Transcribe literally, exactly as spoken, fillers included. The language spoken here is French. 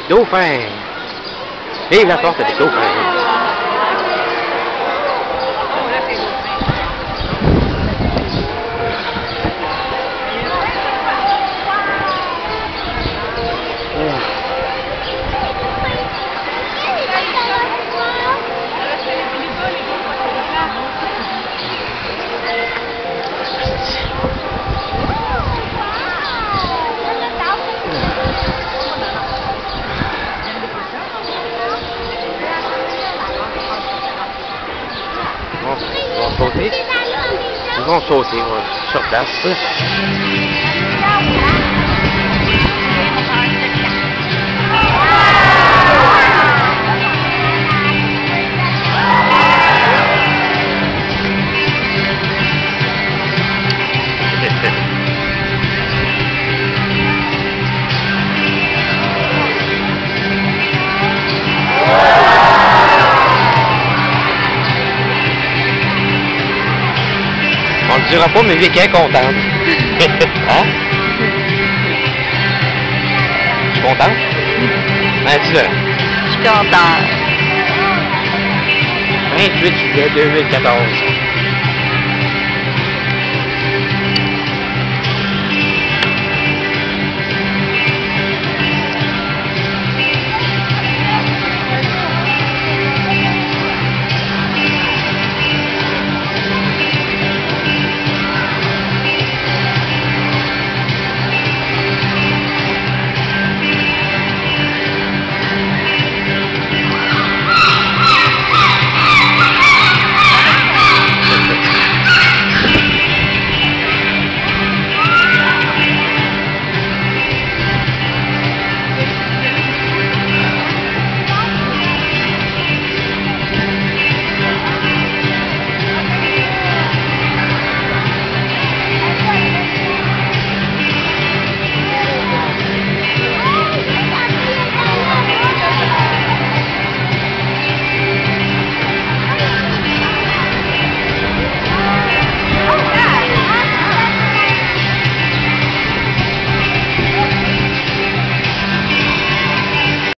Dauphin. Vive la force des dauphins. Ils vont sauter. Ils vont sauter, ouais, sur place. On ne le dira pas, mais Vicky est contente. Hein? Je suis contente? Ben, dis-le. Je suis contente. vingt-huit juillet deux mille quatorze.